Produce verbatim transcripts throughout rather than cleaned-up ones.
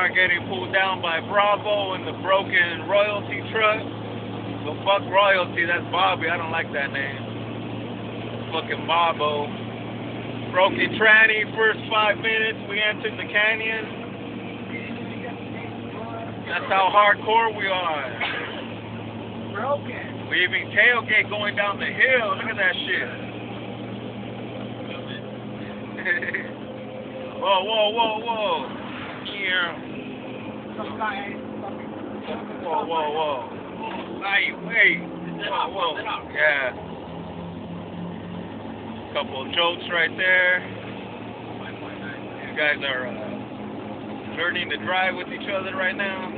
are getting pulled down by Bravo in the broken royalty truck. Well, fuck royalty, that's Bobby. I don't like that name. Fucking Bobo. Broken tranny, first five minutes, we entered the canyon. That's how hardcore we are. Broken. We even tailgate going down the hill. Look at that shit. Whoa, whoa, whoa, whoa. Yeah. Whoa, whoa, whoa. Hey, wait. Whoa, whoa. Yeah. Couple of jokes right there. These guys are uh, learning to drive with each other right now.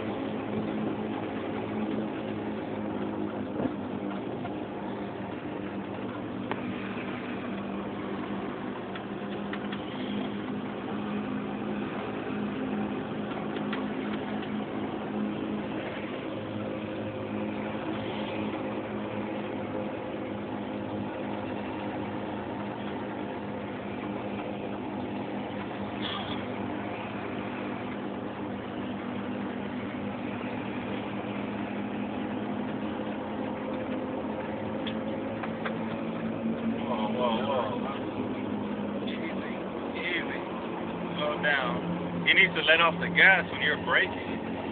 Down. You need to let off the gas when you're braking.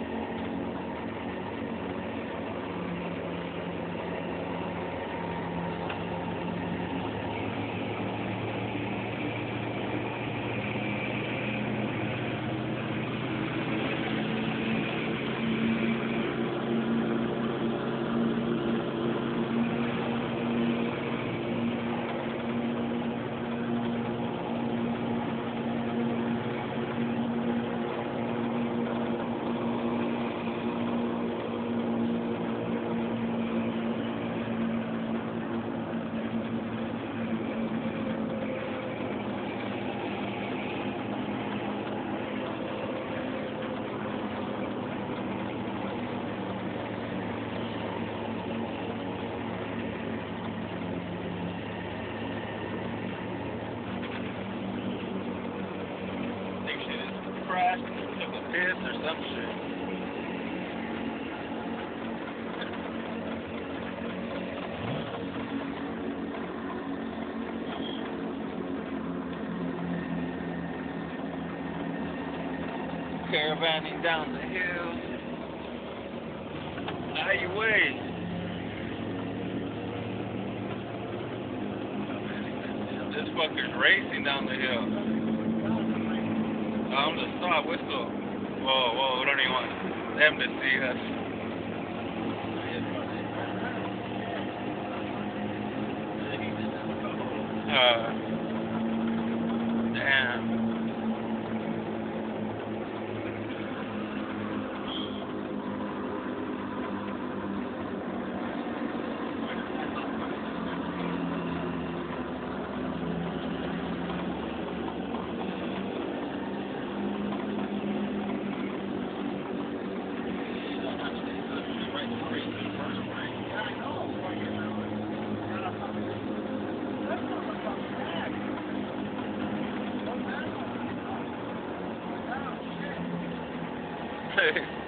Crashed, took a piss or some shit. Caravanning down the hill. How you wait? This fucker's racing down the hill. I'm gonna stop, whistle. Whoa, whoa, we don't even want them to see us. Uh, damn. Hey.